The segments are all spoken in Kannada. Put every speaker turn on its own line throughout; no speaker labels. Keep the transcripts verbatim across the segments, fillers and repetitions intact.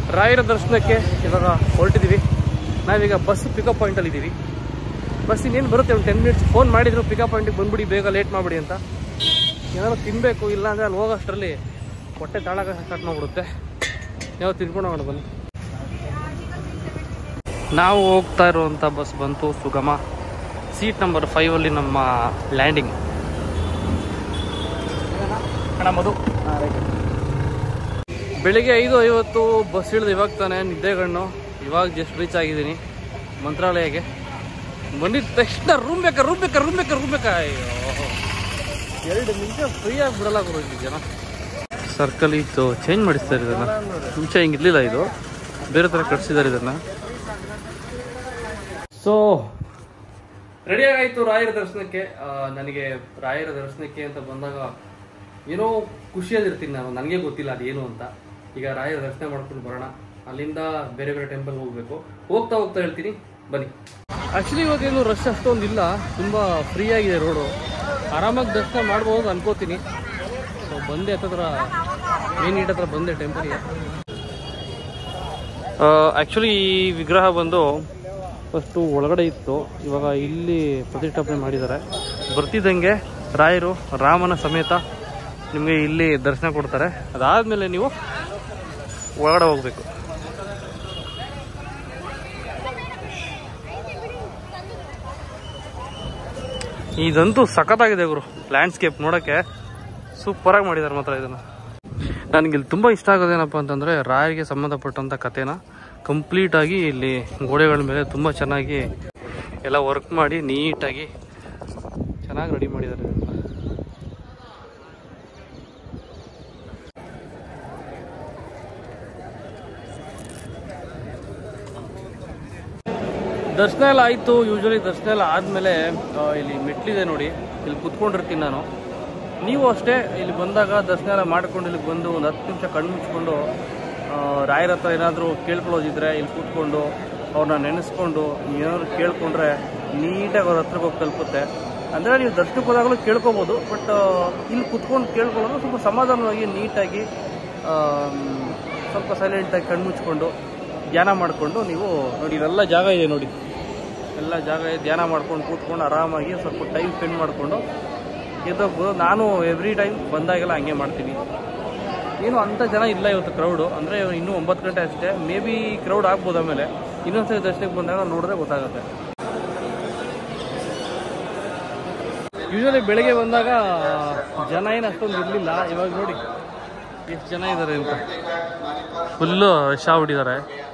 ರಾಯರ ದರ್ಶನಕ್ಕೆ ಇವಾಗ ಹೊರಟಿದ್ದೀವಿ. ನಾವೀಗ ಬಸ್ ಪಿಕಪ್ ಪಾಯಿಂಟಲ್ಲಿ ಇದ್ದೀವಿ. ಬಸ್ ಇನ್ನೇನು ಬರುತ್ತೆ, ಒಂದು ಟೆನ್ ಮಿನಿಟ್ಸ್ ಫೋನ್ ಮಾಡಿದ್ರು ಪಿಕಪ್ ಪಾಯಿಂಟಿಗೆ ಬಂದ್ಬಿಡಿ, ಬೇಗ ಲೇಟ್ ಮಾಡಿಬಿಡಿ ಅಂತ. ಏನಾದ್ರು ತಿನ್ನಬೇಕು, ಇಲ್ಲ ಅಂದರೆ ಅಲ್ಲಿ ಹೋಗೋಷ್ಟರಲ್ಲಿ ಹೊಟ್ಟೆ ತಾಳಾಗ ಸ್ಟಾರ್ಟ್ ಮಾಡಿಬಿಡುತ್ತೆ. ಯಾವ ತಿನ್ಕೊಂಡು ಹೋಗೋಣ ಬನ್ನಿ. ನಾವು ಹೋಗ್ತಾ ಇರುವಂಥ ಬಸ್ ಬಂತು ಸುಗಮ. ಸೀಟ್ ನಂಬರ್ ಫೈವಲ್ಲಿ ನಮ್ಮ ಲ್ಯಾಂಡಿಂಗ್. ನಮ್ಮದು ಬೆಳಿಗ್ಗೆ ಐದು ಐವತ್ತು ಬಸ್ ಇಳಿದು ಇವಾಗ ತಾನೆ ನಿದ್ದೆಗಣ್ಣು. ಇವಾಗ ಜಸ್ಟ್ ರೀಚ್ ಆಗಿದ್ದೀನಿ ಮಂತ್ರಾಲಯಕ್ಕೆ. ಬಂದಿದ್ದ ತಕ್ಷಣ ರೂಮ್ ಬೇಕಾ ರೂಮ್ ಬೇಕಾ ರೂಮ್ ಬೇಕಾ ರೂಮ್ ಬೇಕಾ ಅಯ್ಯೋ ಎರಡು ನಿಮಿಷ ಫ್ರೀಯಾಗಿ ಬಿಡಲ್ಲ ಬರೋದು ಜನ. ಸರ್ಕಲ್ ಇತ್ತು ಚೇಂಜ್ ಮಾಡಿಸ್ತಾರೆ ಇದನ್ನು. ಮುಂಚೆ ಹಿಂಗಿರ್ಲಿಲ್ಲ, ಇದು ಬೇರೆ ಥರ ಕಟ್ಸಿದ್ದಾರೆ ಇದನ್ನು. ಸೊ ರೆಡಿಯಾಗಾಯಿತು ರಾಯರ ದರ್ಶನಕ್ಕೆ. ನನಗೆ ರಾಯರ ದರ್ಶನಕ್ಕೆ ಅಂತ ಬಂದಾಗ ಏನೋ ಖುಷಿಯಾಗಿರ್ತೀನಿ ನಾನು, ನನಗೆ ಗೊತ್ತಿಲ್ಲ ಅದೇನು ಅಂತ. ಈಗ ರಾಯರ ದರ್ಶನ ಮಾಡ್ಕೊಂಡು ಬರೋಣ, ಅಲ್ಲಿಂದ ಬೇರೆ ಬೇರೆ ಟೆಂಪಲ್ ಹೋಗಬೇಕು. ಹೋಗ್ತಾ ಹೋಗ್ತಾ ಹೇಳ್ತೀನಿ ಬನ್ನಿ. ಆ್ಯಕ್ಚುಲಿ ಇವತ್ತೇನು ರಶ್ ಅಷ್ಟೊಂದು ಇಲ್ಲ, ತುಂಬ ಫ್ರೀ ಆಗಿದೆ ರೋಡು, ಆರಾಮಾಗಿ ದರ್ಶನ ಮಾಡ್ಬೋದು ಅನ್ಕೋತೀನಿ. ಸೊ ಬಂದೆ ಹತ್ತಿರ ಮೇನ್ ಗೇಟ್ ಹತ್ರ ಬಂದೆ ಟೆಂಪಲ್ಗೆ. ಆ್ಯಕ್ಚುಲಿ ಈ ವಿಗ್ರಹ ಬಂದು ಫಸ್ಟು ಒಳಗಡೆ ಇತ್ತು, ಇವಾಗ ಇಲ್ಲಿ ಪ್ರತಿಷ್ಠಾಪನೆ ಮಾಡಿದ್ದಾರೆ. ಬರ್ತಿದ್ದಂಗೆ ರಾಯರು ರಾಮನ ಸಮೇತ ನಿಮಗೆ ಇಲ್ಲಿ ದರ್ಶನ ಕೊಡ್ತಾರೆ. ಅದಾದಮೇಲೆ ನೀವು ಒಳಗಡೆ ಹೋಗಬೇಕು. ಇದಂತೂ ಸಖತ್ತಾಗಿದೆ ಗುರು, ಲ್ಯಾಂಡ್ಸ್ಕೇಪ್ ನೋಡೋಕ್ಕೆ ಸೂಪರಾಗಿ ಮಾಡಿದ್ದಾರೆ ಮಾತ್ರ ಇದನ್ನು. ನನಗಿಲ್ಲಿ ತುಂಬ ಇಷ್ಟ ಆಗೋದೇನಪ್ಪ ಅಂತಂದರೆ ರಾಯರಿಗೆ ಸಂಬಂಧಪಟ್ಟಂಥ ಕಥೆನ ಕಂಪ್ಲೀಟಾಗಿ ಇಲ್ಲಿ ಗೋಡೆಗಳ ಮೇಲೆ ತುಂಬ ಚೆನ್ನಾಗಿ ಎಲ್ಲ ವರ್ಕ್ ಮಾಡಿ ನೀಟಾಗಿ ಚೆನ್ನಾಗಿ ರೆಡಿ ಮಾಡಿದ್ದಾರೆ. ದರ್ಶನ ಎಲ್ಲ ಆಯಿತು. ಯೂಶ್ವಲಿ ದರ್ಶನ ಎಲ್ಲ ಆದಮೇಲೆ ಇಲ್ಲಿ ಮೆಟ್ಲಿದೆ ನೋಡಿ, ಇಲ್ಲಿ ಕುತ್ಕೊಂಡಿರ್ತೀನಿ ನಾನು. ನೀವು ಅಷ್ಟೇ ಇಲ್ಲಿ ಬಂದಾಗ ದರ್ಶನ ಎಲ್ಲ ಮಾಡ್ಕೊಂಡು ಇಲ್ಲಿಗೆ ಬಂದು ಒಂದು ಹತ್ತು ನಿಮಿಷ ಕಣ್ಣು ಮುಚ್ಕೊಂಡು ರಾಯರ ಹತ್ರ ಏನಾದರೂ ಕೇಳ್ಕೊಳ್ಳೋದಿದ್ರೆ ಇಲ್ಲಿ ಕೂತ್ಕೊಂಡು ಅವ್ರನ್ನ ನೆನೆಸ್ಕೊಂಡು ಏನಾದ್ರು ಕೇಳ್ಕೊಂಡ್ರೆ ನೀಟಾಗಿ ಅವ್ರ ಹತ್ರಕ್ಕೆ ಹೋಗಿ ತಲುಪುತ್ತೆ. ಅಂದರೆ ನೀವು ದರ್ಶನಕ್ಕೆ ಹೋದಾಗಲೂ ಕೇಳ್ಕೊಬೋದು, ಬಟ್ ಇಲ್ಲಿ ಕುತ್ಕೊಂಡು ಕೇಳ್ಕೊಳ್ಳೋದು ಸ್ವಲ್ಪ ಸಮಾಧಾನವಾಗಿ ನೀಟಾಗಿ ಸ್ವಲ್ಪ ಸೈಲೆಂಟಾಗಿ ಕಣ್ಣು ಮುಚ್ಕೊಂಡು ಧ್ಯಾನ ಮಾಡಿಕೊಂಡು ನೀವು ನೋಡಿ, ಇವೆಲ್ಲ ಜಾಗ ಇದೆ ನೋಡಿ, ಎಲ್ಲ ಜಾಗ ಇದೆ. ಧ್ಯಾನ ಮಾಡ್ಕೊಂಡು ಕೂತ್ಕೊಂಡು ಆರಾಮಾಗಿ ಸ್ವಲ್ಪ ಟೈಮ್ ಸ್ಪೆಂಡ್ ಮಾಡಿಕೊಂಡು ಎದ್ದೋಗ್ಬೋದು. ನಾನು ಎವ್ರಿ ಟೈಮ್ ಬಂದಾಗೆಲ್ಲ ಹಂಗೆ ಮಾಡ್ತೀನಿ. ಏನು ಅಂಥ ಜನ ಇಲ್ಲ ಇವತ್ತು ಕ್ರೌಡು, ಅಂದರೆ ಇನ್ನೂ ಒಂಬತ್ತು ಗಂಟೆ ಅಷ್ಟೇ, ಮೇ ಬಿ ಕ್ರೌಡ್ ಆಗ್ಬೋದು. ಆಮೇಲೆ ಇನ್ನೊಂದ್ಸರಿ ದರ್ಶನಕ್ಕೆ ಬಂದಾಗ ನೋಡಿದ್ರೆ ಗೊತ್ತಾಗುತ್ತೆ. ಯೂಶ್ವಲಿ ಬೆಳಗ್ಗೆ ಬಂದಾಗ ಜನ ಏನು ಅಷ್ಟೊಂದು ಇರಲಿಲ್ಲ, ಇವಾಗ ನೋಡಿ ಎಷ್ಟು ಜನ ಇದ್ದಾರೆ ಅಂತ, ಫುಲ್ಲು ರಶ್ ಆಗ್ಬಿಟ್ಟಿದ್ದಾರೆ.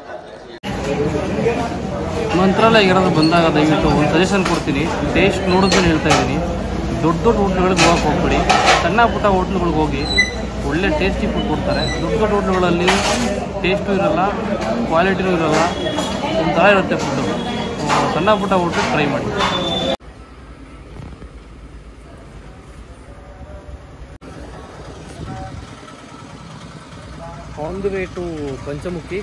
ಮಂತ್ರಾಲಯ ಏನಾದ್ರು ಬಂದಾಗ ದಯವಿಟ್ಟು ಒಂದು ಸಜೆಷನ್ ಕೊಡ್ತೀನಿ, ಟೇಸ್ಟ್ ನೋಡಿದ್ಮೇಲೆ ಹೇಳ್ತಾ ಇದ್ದೀನಿ. ದೊಡ್ಡ ದೊಡ್ಡ ಹೋಟ್ಲುಗಳಿಗೆ ಹೋಗಕ್ಕೆ ಹೋಗ್ಬೇಡಿ, ಸಣ್ಣ ಪುಟ್ಟ ಹೋಟ್ಲುಗಳಿಗೆ ಹೋಗಿ ಒಳ್ಳೆ ಟೇಸ್ಟಿ ಫುಡ್ ಕೊಡ್ತಾರೆ. ದೊಡ್ಡ ದೊಡ್ಡ ಹೋಟ್ಲುಗಳಲ್ಲಿ ಟೇಸ್ಟು ಇರೋಲ್ಲ, ಕ್ವಾಲಿಟಿನೂ ಇರೋಲ್ಲ, ಒಂಥರ ಇರುತ್ತೆ ಫುಡ್ಡು. ಸಣ್ಣ ಪುಟ್ಟ ಹೋಟ್ಲು ಟ್ರೈ ಮಾಡಿ. On the way to Panchamukhi.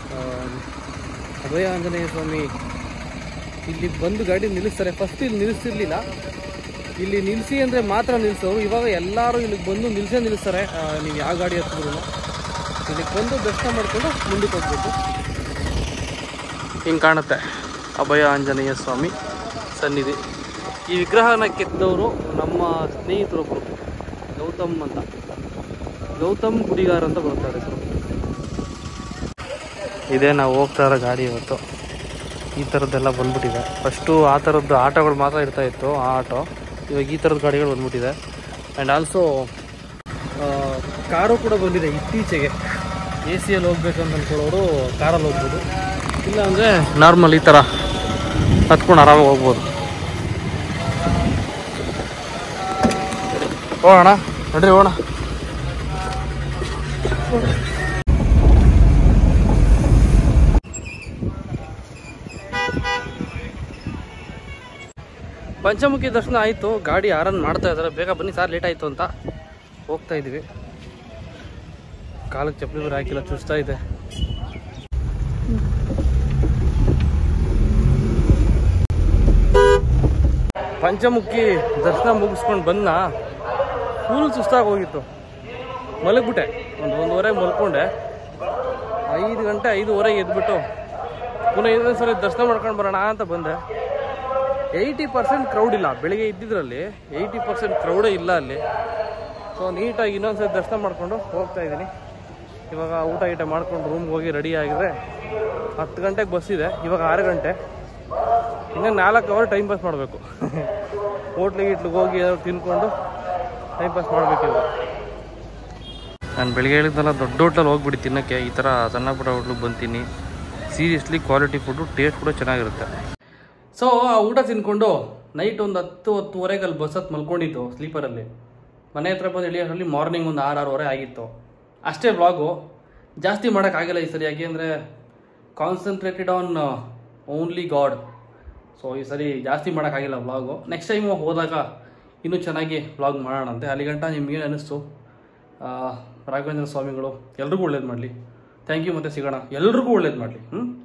Abhaya Anjaneya Swamy ಇಲ್ಲಿ ಬಂದು ಗಾಡಿ ನಿಲ್ಲಿಸ್ತಾರೆ. ಫಸ್ಟ್ ಇಲ್ಲಿ ನಿಲ್ಲಿಸ್ತಿರ್ಲಿಲ್ಲ, ಇಲ್ಲಿ ನಿಲ್ಲಿಸಿ ಅಂದರೆ ಮಾತ್ರ ನಿಲ್ಲಿಸೋರು. ಇವಾಗ ಎಲ್ಲರೂ ಇಲ್ಲಿಗೆ ಬಂದು ನಿಲ್ಲಿಸೇ ನಿಲ್ಲಿಸ್ತಾರೆ. ನೀವು ಯಾವ ಗಾಡಿ ಹತ್ತಿದ್ರು ಇಲ್ಲಿಗೆ ಬಂದು ದರ್ಶನ ಮಾಡಿಕೊಂಡು ಮುಂದಕ್ಕೆ ಹೋಗ್ಬೇಕು. ಹಿಂಗೆ ಕಾಣುತ್ತೆ ಅಭಯ ಆಂಜನೇಯ ಸ್ವಾಮಿ ಸನ್ನಿಧಿ. ಈ ವಿಗ್ರಹನ ಕೆತ್ತಿದವರು ನಮ್ಮ ಸ್ನೇಹಿತರೊಬ್ಬರು, ಗೌತಮ್ ಅಂತ, ಗೌತಮ್ ಗುಡಿಗಾರ ಅಂತ ಬರ್ತಾರೆ ಸರ್. ಇದೇ ನಾವು ಹೋಗ್ತಾ ಇರೋ ಗಾಡಿ ಇವತ್ತು. ಈ ಥರದ್ದೆಲ್ಲ ಬಂದ್ಬಿಟ್ಟಿದೆ. ಫಸ್ಟು ಆ ಥರದ್ದು ಆಟೋಗಳು ಮಾತ್ರ ಇರ್ತಾ ಇತ್ತು, ಆ ಆಟೋ. ಇವಾಗ ಈ ಥರದ ಗಾಡಿಗಳು ಬಂದ್ಬಿಟ್ಟಿದೆ. ಆ್ಯಂಡ್ ಆಲ್ಸೋ ಕಾರು ಕೂಡ ಬಂದಿದೆ ಇತ್ತೀಚೆಗೆ. ಎ ಸಿಯಲ್ಲಿ ಹೋಗ್ಬೇಕಂತ ಅಂದ್ಕೊಳ್ಳೋರು ಕಾರಲ್ಲಿ ಹೋಗ್ಬೋದು, ಇಲ್ಲ ಅಂದರೆ ನಾರ್ಮಲ್ ಈ ಥರ ಹತ್ಕೊಂಡು ಆರಾಮಾಗಿ ಹೋಗ್ಬೋದು. ಹೋಗೋಣ ನೋಡ್ರಿ, ಹೋಗೋಣ. ಪಂಚಮುಖಿ ದರ್ಶನ ಆಯಿತು. ಗಾಡಿ ಆರನ್ ಮಾಡ್ತಾ ಇದ್ದಾರೆ, ಬೇಗ ಬನ್ನಿ ಸಾರ್ ಲೇಟ್ ಆಯಿತು ಅಂತ ಹೋಗ್ತಾ ಇದ್ದೀವಿ. ಕಾಲಕ್ಕೆ ಚಪ್ಪಲಿ ಬೇರೆ ಹಾಕಿಲ್ಲ, ಚುಸ್ತಾ ಇದೆ. ಪಂಚಮುಖಿ ದರ್ಶನ ಮುಗಿಸ್ಕೊಂಡು ಬಂದ, ಫುಲ್ ಸುಸ್ತಾಗಿ ಹೋಗಿತ್ತು. ಮಲಗ್ಬಿಟ್ಟೆ, ಒಂದು ಒಂದೂವರೆಗೆ ಮಲ್ಕೊಂಡೆ. ಐದು ಗಂಟೆ ಐದುವರೆಗೆ ಎದ್ಬಿಟ್ಟು ಪುನಃ ಇನ್ನೊಂದು ಸಲ ದರ್ಶನ ಮಾಡ್ಕೊಂಡು ಬರೋಣ ಅಂತ ಬಂದೆ. ಏಯ್ಟಿ ಪರ್ಸೆಂಟ್ ಕ್ರೌಡ್ ಇಲ್ಲ, ಬೆಳಿಗ್ಗೆ ಇದ್ದಿದ್ರಲ್ಲಿ ಏಯ್ಟಿ ಪರ್ಸೆಂಟ್ ಕ್ರೌಡೇ ಇಲ್ಲ ಅಲ್ಲಿ. ಸೊ ನೀಟಾಗಿ ಇನ್ನೊಂದ್ಸರಿ ದರ್ಶನ ಮಾಡಿಕೊಂಡು ಹೋಗ್ತಾ ಇದ್ದೀನಿ. ಇವಾಗ ಊಟ ಗೀಟ ಮಾಡ್ಕೊಂಡು ರೂಮ್ಗೆ ಹೋಗಿ ರೆಡಿ ಆಗಿದ್ರೆ ಹತ್ತು ಗಂಟೆಗೆ ಬಸ್ ಇದೆ, ಇವಾಗ ಆರು ಗಂಟೆ, ಇನ್ನೂ ನಾಲ್ಕು ಅವರ್ ಟೈಮ್ ಪಾಸ್ ಮಾಡಬೇಕು. ಹೋಟ್ಲಿಗೆ ಇಟ್ಲಿಗೆ ಹೋಗಿ ಏನಾದ್ರು ತಿನ್ಕೊಂಡು ಟೈಮ್ ಪಾಸ್ ಮಾಡಬೇಕು. ಇವಾಗ ನಾನು ಬೆಳಿಗ್ಗೆ ಹೇಳಿದ್ನಲ್ಲ ದೊಡ್ಡ ಹೋಟ್ಲಲ್ಲಿ ಹೋಗ್ಬಿಟ್ಟು ತಿನ್ನೋಕ್ಕೆ, ಈ ಥರ ಸಣ್ಣ ಪುಟ್ಟ ಹೋಟ್ಲಿಗೆ ಬಂತೀನಿ. ಸೀರಿಯಸ್ಲಿ ಕ್ವಾಲಿಟಿ ಫುಡ್ಡು, ಟೇಸ್ಟ್ ಕೂಡ ಚೆನ್ನಾಗಿರುತ್ತೆ. ಸೊ ಆ ಊಟ ತಿನ್ಕೊಂಡು ನೈಟ್ ಒಂದು ಹತ್ತು ಹತ್ತುವರೆಗೆ ಅಲ್ಲಿ ಬಸ್ ಹತ್ತು ಮಲ್ಕೊಂಡಿತ್ತು ಸ್ಲೀಪರಲ್ಲಿ. ಮನೆ ಹತ್ರ ಬಂದು ಇಳಿಯೋದ್ರಲ್ಲಿ ಮಾರ್ನಿಂಗ್ ಒಂದು ಆರು ಆರೂವರೆ ಆಗಿತ್ತು. ಅಷ್ಟೇ ವ್ಲಾಗು, ಜಾಸ್ತಿ ಮಾಡೋಕ್ಕಾಗಲ್ಲ ಈ ಸರಿ, ಯಾಕೆ ಅಂದರೆ concentrated on only God. So ಈ ಸರಿ ಜಾಸ್ತಿ ಮಾಡೋಕ್ಕಾಗಿಲ್ಲ ವ್ಲಾಗು. ನೆಕ್ಸ್ಟ್ ಟೈಮು ಹೋದಾಗ ಇನ್ನೂ ಚೆನ್ನಾಗಿ ವ್ಲಾಗ್ ಮಾಡೋಣಂತೆ. ಅಲ್ಲಿ ಗಂಟ ನಿಮ್ಗೇನು ಅನ್ನಿಸ್ತು? ರಾಘವೇಂದ್ರ ಸ್ವಾಮಿಗಳು ಎಲ್ರಿಗೂ ಒಳ್ಳೇದು ಮಾಡಲಿ. ಥ್ಯಾಂಕ್ ಯು, ಮತ್ತೆ ಸಿಗೋಣ. ಎಲ್ರಿಗೂ ಒಳ್ಳೇದು ಮಾಡಲಿ. ಹ್ಞೂ